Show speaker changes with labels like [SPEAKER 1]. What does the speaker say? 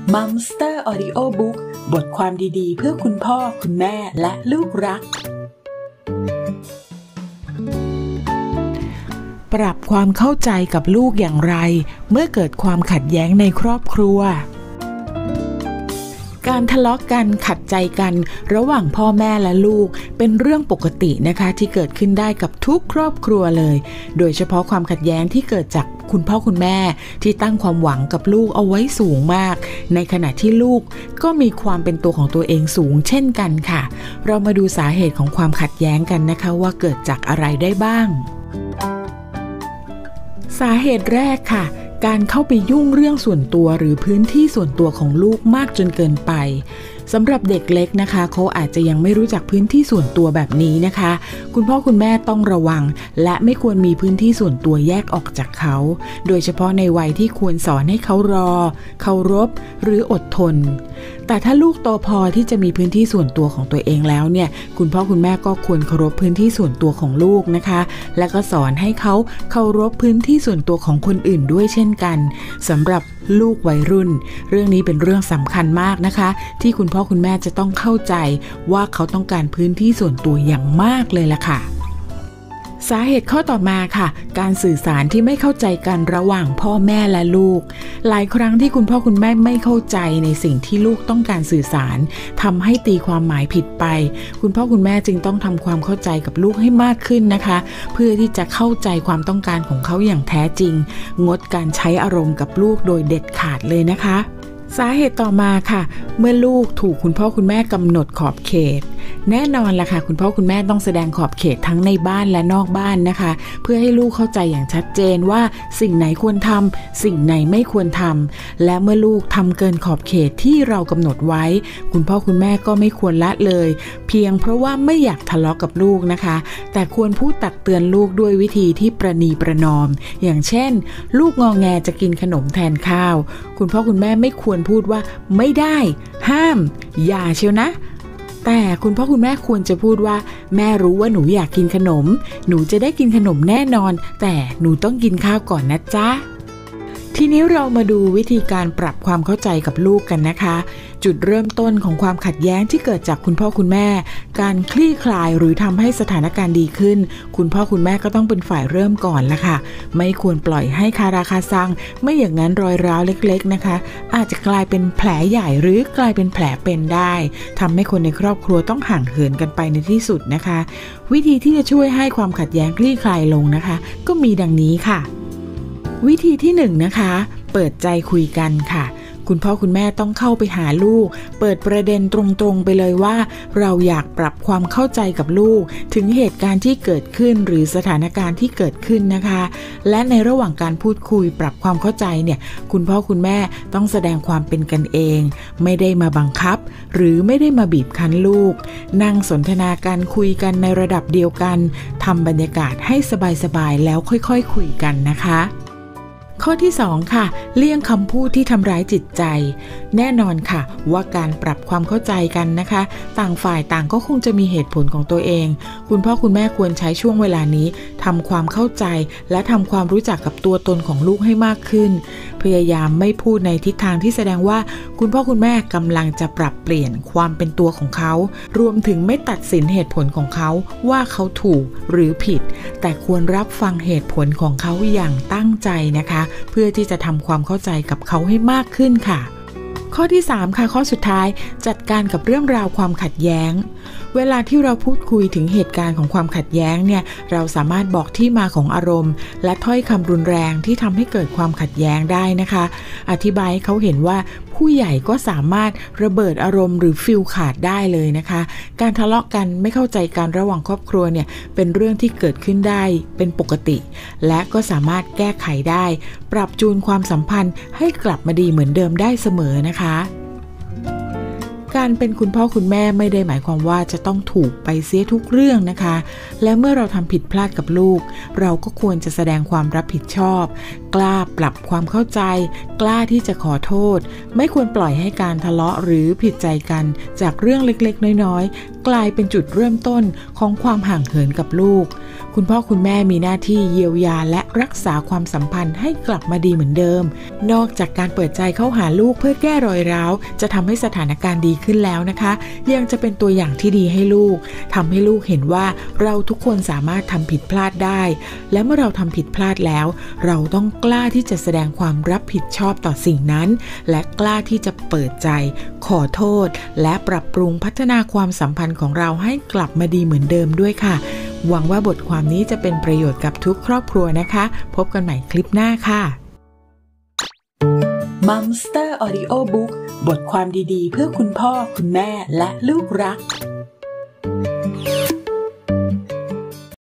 [SPEAKER 1] Mumster Audio Book บทความดีๆเพื่อคุณพ่อคุณแม่และลูกรักปรับความเข้าใจกับลูกอย่างไรเมื่อเกิดความขัดแย้งในครอบครัวการทะเลาะกันขัดใจกันระหว่างพ่อแม่และลูกเป็นเรื่องปกตินะคะที่เกิดขึ้นได้กับทุกครอบครัวเลยโดยเฉพาะความขัดแย้งที่เกิดจากคุณพ่อคุณแม่ที่ตั้งความหวังกับลูกเอาไว้สูงมากในขณะที่ลูกก็มีความเป็นตัวของตัวเองสูงเช่นกันค่ะเรามาดูสาเหตุของความขัดแย้งกันนะคะว่าเกิดจากอะไรได้บ้างสาเหตุแรกค่ะการเข้าไปยุ่งเรื่องส่วนตัวหรือพื้นที่ส่วนตัวของลูกมากจนเกินไปสำหรับเด็กเล็กนะคะเขาอาจจะยังไม่รู้จักพื้นที่ส่วนตัวแบบนี้นะคะคุณพ่อคุณแม่ต้องระวังและไม่ควรมีพื้นที่ส่วนตัวแยกออกจากเขาโดยเฉพาะในวัยที่ควรสอนให้เขารอเคารพหรืออดทนแต่ถ้าลูกโตพอที่จะมีพื้นที่ส่วนตัวของตัวเองแล้วเนี่ยคุณพ่อคุณแม่ก็ควรเคารพพื้นที่ส่วนตัวของลูกนะคะและก็สอนให้เขาเคารพพื้นที่ส่วนตัวของคนอื่นด้วยเช่นกันสำหรับลูกวัยรุ่นเรื่องนี้เป็นเรื่องสำคัญมากนะคะที่คุณพ่อคุณแม่จะต้องเข้าใจว่าเขาต้องการพื้นที่ส่วนตัวอย่างมากเลยล่ะค่ะสาเหตุข้อต่อมาค่ะการสื่อสารที่ไม่เข้าใจกันระหว่างพ่อแม่และลูกหลายครั้งที่คุณพ่อคุณแม่ไม่เข้าใจในสิ่งที่ลูกต้องการสื่อสารทำให้ตีความหมายผิดไปคุณพ่อคุณแม่จึงต้องทำความเข้าใจกับลูกให้มากขึ้นนะคะเพื่อที่จะเข้าใจความต้องการของเขาอย่างแท้จริงงดการใช้อารมณ์กับลูกโดยเด็ดขาดเลยนะคะสาเหตุต่อมาค่ะเมื่อลูกถูกคุณพ่อคุณแม่กำหนดขอบเขตแน่นอนล่ะค่ะคุณพ่อคุณแม่ต้องแสดงขอบเขตทั้งในบ้านและนอกบ้านนะคะเพื่อให้ลูกเข้าใจอย่างชัดเจนว่าสิ่งไหนควรทำสิ่งไหนไม่ควรทำและเมื่อลูกทำเกินขอบเขตที่เรากำหนดไว้คุณพ่อคุณแม่ก็ไม่ควรละเลยเพียงเพราะว่าไม่อยากทะเลาะกับลูกนะคะแต่ควรพูดตักเตือนลูกด้วยวิธีที่ประนีประนอมอย่างเช่นลูกงอแงจะกินขนมแทนข้าวคุณพ่อคุณแม่ไม่ควรพูดว่าไม่ได้ห้ามอย่าเชียวนะแต่คุณพ่อคุณแม่ควรจะพูดว่าแม่รู้ว่าหนูอยากกินขนมหนูจะได้กินขนมแน่นอนแต่หนูต้องกินข้าวก่อนนะจ๊ะทีนี้เรามาดูวิธีการปรับความเข้าใจกับลูกกันนะคะจุดเริ่มต้นของความขัดแย้งที่เกิดจากคุณพ่อคุณแม่การคลี่คลายหรือทำให้สถานการณ์ดีขึ้นคุณพ่อคุณแม่ก็ต้องเป็นฝ่ายเริ่มก่อนละค่ะไม่ควรปล่อยให้คาราคาซังไม่อย่างนั้นรอยร้าวเล็กๆนะคะอาจจะกลายเป็นแผลใหญ่หรือกลายเป็นแผลเป็นได้ทำให้คนในครอบครัวต้องห่างเหินกันไปในที่สุดนะคะวิธีที่จะช่วยให้ความขัดแย้งคลี่คลายลงนะคะก็มีดังนี้ค่ะวิธีที่1นะคะเปิดใจคุยกันค่ะคุณพ่อคุณแม่ต้องเข้าไปหาลูกเปิดประเด็นตรงๆไปเลยว่าเราอยากปรับความเข้าใจกับลูกถึงเหตุการณ์ที่เกิดขึ้นหรือสถานการณ์ที่เกิดขึ้นนะคะและในระหว่างการพูดคุยปรับความเข้าใจเนี่ยคุณพ่อคุณแม่ต้องแสดงความเป็นกันเองไม่ได้มาบังคับหรือไม่ได้มาบีบคั้นลูกนั่งสนทนากันคุยกันในระดับเดียวกันทำบรรยากาศให้สบายๆแล้วค่อยๆคุยกันนะคะข้อที่2ค่ะเลี่ยงคำพูดที่ทำร้ายจิตใจแน่นอนค่ะว่าการปรับความเข้าใจกันนะคะต่างฝ่ายต่างก็คงจะมีเหตุผลของตัวเองคุณพ่อคุณแม่ควรใช้ช่วงเวลานี้ทำความเข้าใจและทำความรู้จักกับตัวตนของลูกให้มากขึ้นพยายามไม่พูดในทิศทางที่แสดงว่าคุณพ่อคุณแม่กำลังจะปรับเปลี่ยนความเป็นตัวของเขารวมถึงไม่ตัดสินเหตุผลของเขาว่าเขาถูกหรือผิดแต่ควรรับฟังเหตุผลของเขาอย่างตั้งใจนะคะเพื่อที่จะทำความเข้าใจกับเขาให้มากขึ้นค่ะข้อที่3ค่ะข้อสุดท้ายจัดการกับเรื่องราวความขัดแย้งเวลาที่เราพูดคุยถึงเหตุการณ์ของความขัดแย้งเนี่ยเราสามารถบอกที่มาของอารมณ์และถ้อยคำรุนแรงที่ทำให้เกิดความขัดแย้งได้นะคะอธิบายให้เขาเห็นว่าผู้ใหญ่ก็สามารถระเบิดอารมณ์หรือฟิลขาดได้เลยนะคะการทะเลาะกันไม่เข้าใจกันระหว่างครอบครัวเนี่ยเป็นเรื่องที่เกิดขึ้นได้เป็นปกติและก็สามารถแก้ไขได้ปรับจูนความสัมพันธ์ให้กลับมาดีเหมือนเดิมได้เสมอนะคะการเป็นคุณพ่อคุณแม่ไม่ได้หมายความว่าจะต้องถูกไปเสียทุกเรื่องนะคะและเมื่อเราทำผิดพลาดกับลูกเราก็ควรจะแสดงความรับผิดชอบกล้าปรับความเข้าใจกล้าที่จะขอโทษไม่ควรปล่อยให้การทะเลาะหรือผิดใจกันจากเรื่องเล็กๆน้อยๆกลายเป็นจุดเริ่มต้นของความห่างเหินกับลูกคุณพ่อคุณแม่มีหน้าที่เยียวยาและรักษาความสัมพันธ์ให้กลับมาดีเหมือนเดิมนอกจากการเปิดใจเข้าหาลูกเพื่อแก้รอยร้าวจะทำให้สถานการณ์ดีขึ้นแล้วนะคะยังจะเป็นตัวอย่างที่ดีให้ลูกทำให้ลูกเห็นว่าเราทุกคนสามารถทำผิดพลาดได้และเมื่อเราทำผิดพลาดแล้วเราต้องกล้าที่จะแสดงความรับผิดชอบต่อสิ่งนั้นและกล้าที่จะเปิดใจขอโทษและปรับปรุงพัฒนาความสัมพันธ์ของเราให้กลับมาดีเหมือนเดิมด้วยค่ะหวังว่าบทความนี้จะเป็นประโยชน์กับทุกครอบครัวนะคะพบกันใหม่คลิปหน้าค่ะ Mumster Audio Book บทความดีๆเพื่อคุณพ่อคุณแม่และลูกรัก